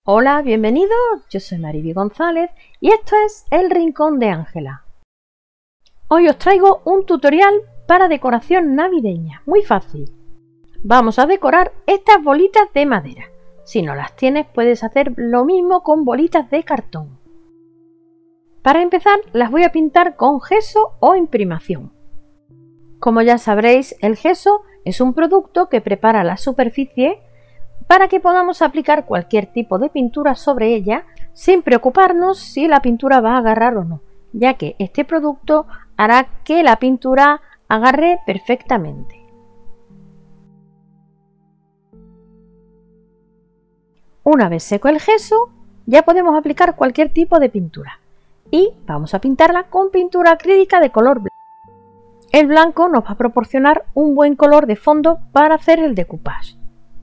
Hola, bienvenidos, yo soy Mariby González y esto es El Rincón de Ángela. Hoy os traigo un tutorial para decoración navideña, muy fácil. Vamos a decorar estas bolitas de madera. Si no las tienes, puedes hacer lo mismo con bolitas de cartón. Para empezar, las voy a pintar con gesso o imprimación. Como ya sabréis, el gesso es un producto que prepara la superficie para que podamos aplicar cualquier tipo de pintura sobre ella sin preocuparnos si la pintura va a agarrar o no, ya que este producto hará que la pintura agarre perfectamente. Una vez seco el gesso, ya podemos aplicar cualquier tipo de pintura y vamos a pintarla con pintura acrílica de color blanco. El blanco nos va a proporcionar un buen color de fondo para hacer el decoupage.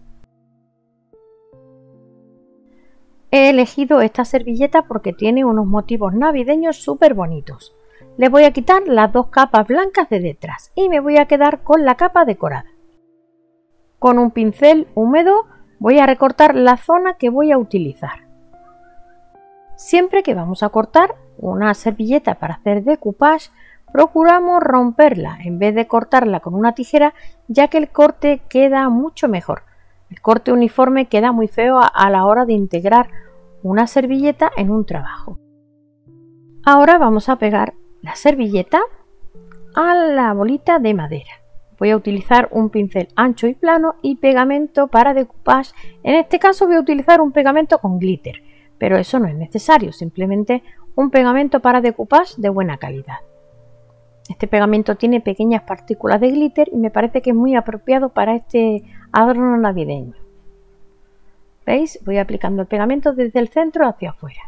He elegido esta servilleta porque tiene unos motivos navideños súper bonitos. Le voy a quitar las dos capas blancas de detrás y me voy a quedar con la capa decorada. Con un pincel húmedo voy a recortar la zona que voy a utilizar. Siempre que vamos a cortar una servilleta para hacer decoupage, procuramos romperla en vez de cortarla con una tijera, ya que el corte queda mucho mejor. El corte uniforme queda muy feo a la hora de integrar una servilleta en un trabajo. Ahora vamos a pegar la servilleta a la bolita de madera. Voy a utilizar un pincel ancho y plano y pegamento para decoupage. En este caso voy a utilizar un pegamento con glitter, pero eso no es necesario, simplemente un pegamento para decoupage de buena calidad. Este pegamento tiene pequeñas partículas de glitter y me parece que es muy apropiado para este adorno navideño. ¿Veis? Voy aplicando el pegamento desde el centro hacia afuera.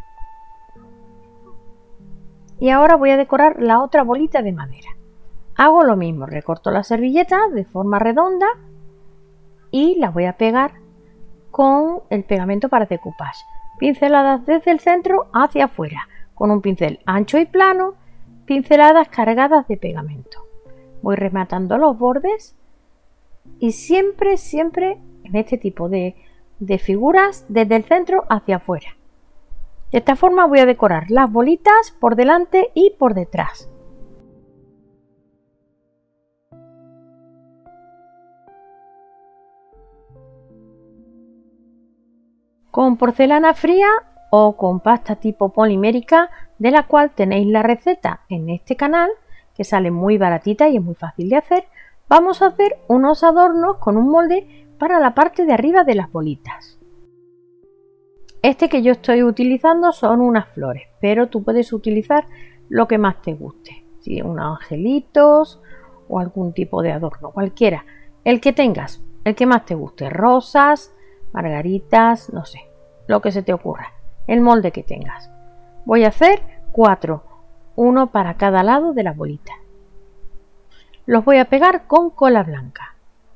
Y ahora voy a decorar la otra bolita de madera. Hago lo mismo, recorto la servilleta de forma redonda y la voy a pegar con el pegamento para decoupage. Pinceladas desde el centro hacia afuera, con un pincel ancho y plano, pinceladas cargadas de pegamento. Voy rematando los bordes y siempre en este tipo de figuras desde el centro hacia afuera. De esta forma voy a decorar las bolitas por delante y por detrás. Con porcelana fría o con pasta tipo polimérica, de la cual tenéis la receta en este canal, que sale muy baratita y es muy fácil de hacer, vamos a hacer unos adornos con un molde para la parte de arriba de las bolitas. Este que yo estoy utilizando son unas flores, pero tú puedes utilizar lo que más te guste, ¿sí? Unos angelitos o algún tipo de adorno, cualquiera, el que tengas, el que más te guste, rosas, margaritas, no sé, lo que se te ocurra, el molde que tengas. Voy a hacer 4, uno para cada lado de la bolita. Los voy a pegar con cola blanca.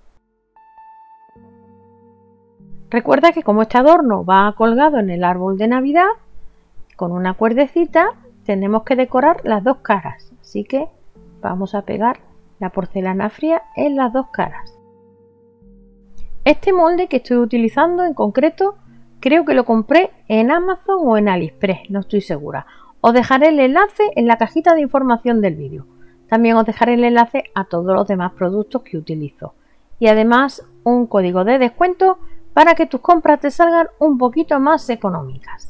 Recuerda que como este adorno va colgado en el árbol de Navidad, con una cuerdecita tenemos que decorar las dos caras, así que vamos a pegar la porcelana fría en las dos caras. Este molde que estoy utilizando en concreto creo que lo compré en Amazon o en AliExpress, no estoy segura. Os dejaré el enlace en la cajita de información del vídeo. También os dejaré el enlace a todos los demás productos que utilizo. Y además un código de descuento para que tus compras te salgan un poquito más económicas.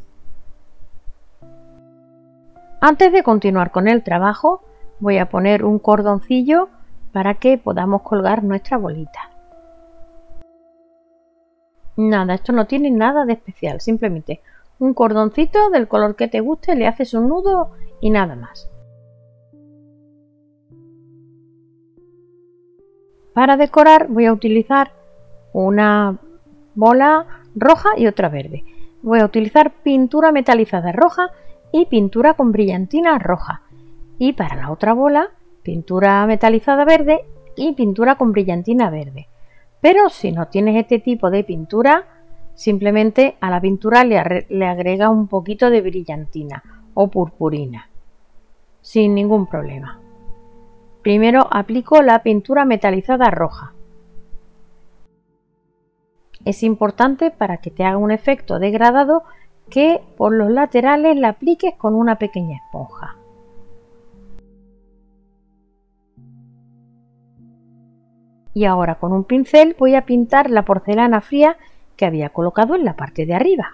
Antes de continuar con el trabajo, voy a poner un cordoncillo para que podamos colgar nuestra bolita. Nada, esto no tiene nada de especial, simplemente un cordoncito del color que te guste, le haces un nudo y nada más. Para decorar voy a utilizar una bola roja y otra verde. Voy a utilizar pintura metalizada roja y pintura con brillantina roja. Y para la otra bola, pintura metalizada verde y pintura con brillantina verde. Pero si no tienes este tipo de pintura, simplemente a la pintura le agrega un poquito de brillantina o purpurina, sin ningún problema. Primero aplico la pintura metalizada roja. Es importante para que te haga un efecto degradado que por los laterales la apliques con una pequeña esponja. Y ahora con un pincel voy a pintar la porcelana fría que había colocado en la parte de arriba.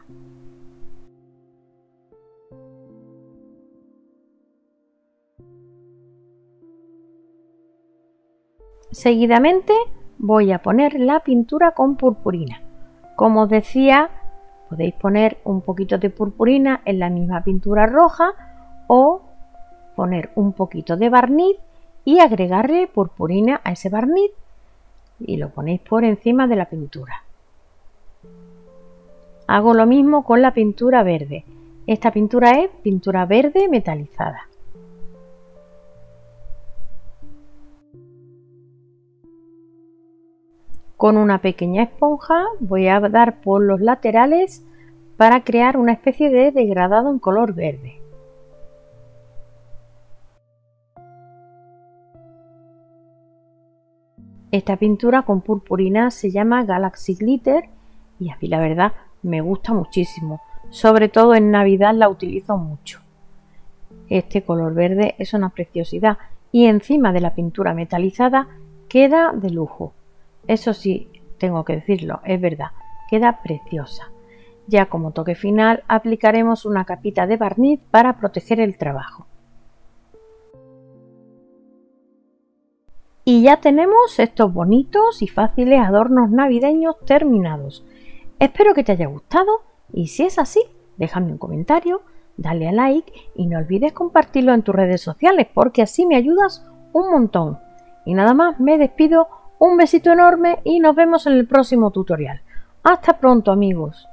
Seguidamente voy a poner la pintura con purpurina. Como os decía, podéis poner un poquito de purpurina en la misma pintura roja o poner un poquito de barniz y agregarle purpurina a ese barniz y lo ponéis por encima de la pintura. Hago lo mismo con la pintura verde. Esta pintura es pintura verde metalizada. Con una pequeña esponja voy a dar por los laterales para crear una especie de degradado en color verde. Esta pintura con purpurina se llama Galaxy Glitter y a mí la verdad me gusta muchísimo. Sobre todo en Navidad la utilizo mucho. Este color verde es una preciosidad y encima de la pintura metalizada queda de lujo. Eso sí, tengo que decirlo, es verdad, queda preciosa. Ya como toque final aplicaremos una capita de barniz para proteger el trabajo. Y ya tenemos estos bonitos y fáciles adornos navideños terminados. Espero que te haya gustado y si es así, déjame un comentario, dale a like y no olvides compartirlo en tus redes sociales porque así me ayudas un montón. Y nada más, me despido, un besito enorme y nos vemos en el próximo tutorial. Hasta pronto, amigos.